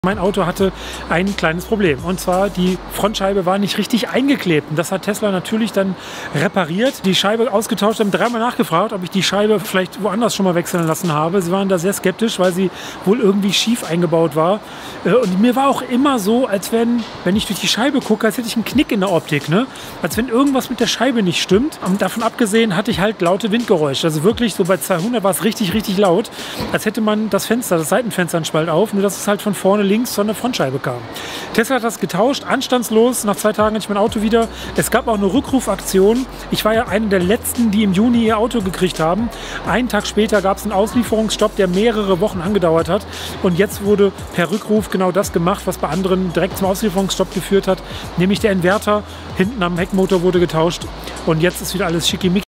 Mein Auto hatte ein kleines Problem, und zwar die Frontscheibe war nicht richtig eingeklebt, und das hat Tesla natürlich dann repariert, die Scheibe ausgetauscht, haben dreimal nachgefragt, ob ich die Scheibe vielleicht woanders schon mal wechseln lassen habe. Sie waren da sehr skeptisch, weil sie wohl irgendwie schief eingebaut war, und mir war auch immer so, als wenn ich durch die Scheibe gucke, als hätte ich einen Knick in der Optik, ne? Als wenn irgendwas mit der Scheibe nicht stimmt. Und davon abgesehen hatte ich halt laute Windgeräusche, also wirklich so bei 200 war es richtig laut, als hätte man das Fenster, das Seitenfenster einen Spalt auf, nur dass es halt von vorne links von der Frontscheibe kam. Tesla hat das getauscht, anstandslos. Nach 2 Tagen hatte ich mein Auto wieder. Es gab auch eine Rückrufaktion. Ich war ja einer der letzten, die im Juni ihr Auto gekriegt haben. Einen Tag später gab es einen Auslieferungsstopp, der mehrere Wochen angedauert hat. Und jetzt wurde per Rückruf genau das gemacht, was bei anderen direkt zum Auslieferungsstopp geführt hat. Nämlich der Inverter hinten am Heckmotor wurde getauscht. Und jetzt ist wieder alles schickimicki.